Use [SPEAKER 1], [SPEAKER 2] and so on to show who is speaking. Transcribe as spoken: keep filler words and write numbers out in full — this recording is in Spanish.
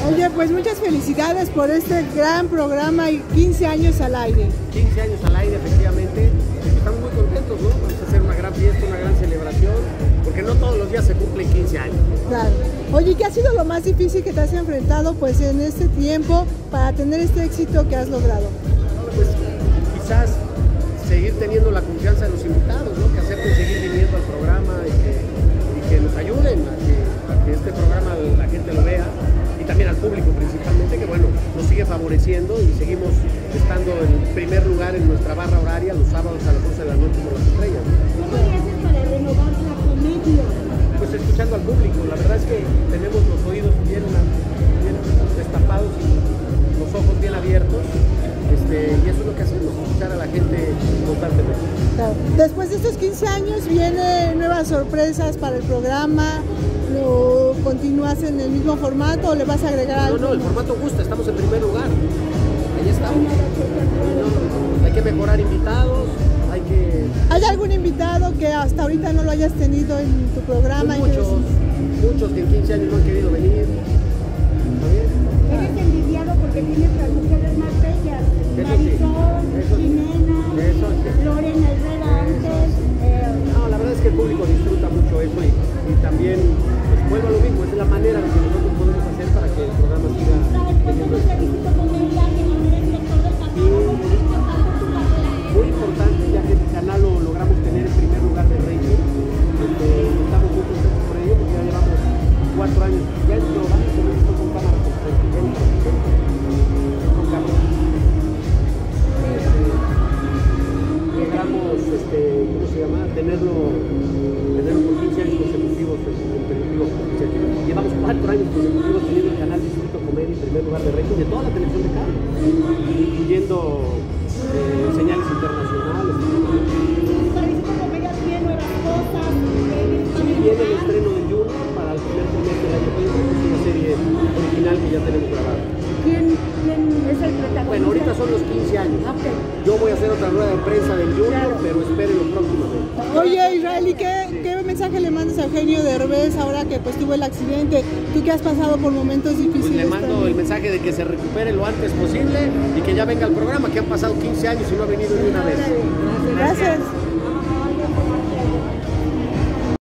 [SPEAKER 1] Oye, pues muchas felicidades por este gran programa y quince años al aire.
[SPEAKER 2] quince años al aire, efectivamente. Estamos muy contentos, ¿no? Vamos a hacer una gran fiesta, una gran celebración, porque no todos los días se cumplen quince años.
[SPEAKER 1] Claro. Oye, ¿qué ha sido lo más difícil que te has enfrentado pues en este tiempo para tener este éxito que has logrado?
[SPEAKER 2] Pues quizás seguir teniendo la confianza de los invitados, ¿no? Que acepten seguir viniendo al programa y que, y que nos ayuden a que, a que este programa la gente lo vea, y también al público principalmente, que bueno, nos sigue favoreciendo y seguimos estando en primer lugar en nuestra barra horaria los sábados a las once de la noche con las estrellas.
[SPEAKER 3] ¿Cómo le haces para renovar la comedia?
[SPEAKER 2] Pues escuchando al público. La verdad es que tenemos los oídos bien, bien destapados y los ojos bien abiertos, este, y eso es lo que hacemos, escuchar a la gente constantemente.
[SPEAKER 1] Claro. Después de estos quince años vienen nuevas sorpresas para el programa. ¿Lo continúas en el mismo formato o le vas a agregar algo?
[SPEAKER 2] No, no, el formato gusta, estamos en primer lugar. Ahí estamos. No, hay que mejorar invitados, hay que...
[SPEAKER 1] ¿Hay algún invitado que hasta ahorita no lo hayas tenido en tu programa?
[SPEAKER 2] Pues muchos, muchos que en quince años no han querido venir. ¿Está bien?
[SPEAKER 3] Eres envidiado porque tienes las mujeres más bellas. Marisol, Jimena, Lorena Herrera antes. Eh,
[SPEAKER 2] no, la verdad es que el público disfruta mucho eso y, y también, pues vuelvo a lo mismo, es la manera en que nosotros podemos hacer para que el programa siga teniendo éxito. Muy importante, ya que el canal lo logramos tener en primer lugar de rating. Este, estamos muy contentos por ello porque ya llevamos cuatro años. Ya el programa se lo hizo con cámara con cámara. Este, logramos, este, ¿cómo se llama? Tenerlo, tenerlo por quince años consecutivos en televisivo. Llevamos cuatro años consecutivos teniendo el canal Distrito Comedia en primer lugar de rating de toda la televisión de cable, incluyendo Eh, señales internacionales.
[SPEAKER 3] Distrito Comedia tiene nuevas cosas.
[SPEAKER 2] Sí, viene el estreno de Junior para el primer semestre del año que viene, es una serie original que ya tenemos grabada.
[SPEAKER 3] ¿Quién, quién es el protagonista?
[SPEAKER 2] Bueno, ahorita son los quince años.
[SPEAKER 3] Okay.
[SPEAKER 2] Yo voy a hacer otra rueda de prensa del Junior, pero espérenlo próximamente.
[SPEAKER 1] Oye, Israel, ¿y qué, qué mensaje le mandas a Eugenio Derbez ahora que pues tuvo el accidente? Tú que has pasado por momentos difíciles.
[SPEAKER 2] Pues le mando
[SPEAKER 1] también.
[SPEAKER 2] el mensaje de que se recupere lo antes posible y que ya venga al programa, que han pasado quince años y no ha venido ni una vez.
[SPEAKER 1] Gracias.